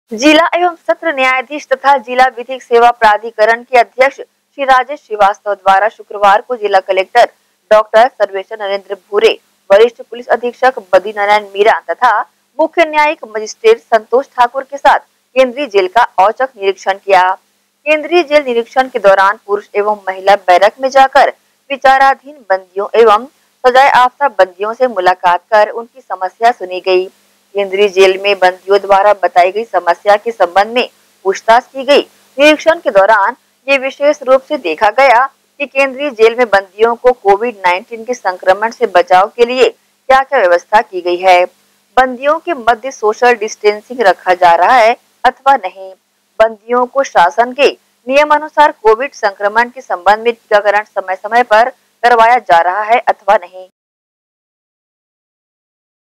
जिला एवं सत्र न्यायाधीश तथा जिला विधिक सेवा प्राधिकरण के अध्यक्ष श्री राजेश श्रीवास्तव द्वारा शुक्रवार को जिला कलेक्टर डॉक्टर सर्वेश्वर नरेंद्र भूरे, वरिष्ठ पुलिस अधीक्षक बद्री नारायण मीणा तथा मुख्य न्यायिक मजिस्ट्रेट संतोष ठाकुर के साथ केंद्रीय जेल का औचक निरीक्षण किया। केंद्रीय जेल निरीक्षण के दौरान पुरुष एवं महिला बैरक में जाकर विचाराधीन बंदियों एवं सजाए याफ्ता बंदियों से मुलाकात कर उनकी समस्या सुनी गई। केंद्रीय जेल में बंदियों द्वारा बताई गई समस्या के संबंध में पूछताछ की गई। निरीक्षण के दौरान ये विशेष रूप से देखा गया कि केंद्रीय जेल में बंदियों को कोविड-19 के संक्रमण से बचाव के लिए क्या-क्या व्यवस्था की गई है, बंदियों के मध्य सोशल डिस्टेंसिंग रखा जा रहा है अथवा नहीं, बंदियों को शासन के नियमानुसार कोविड संक्रमण के संबंध में टीकाकरण समय-समय पर करवाया जा रहा है अथवा नहीं।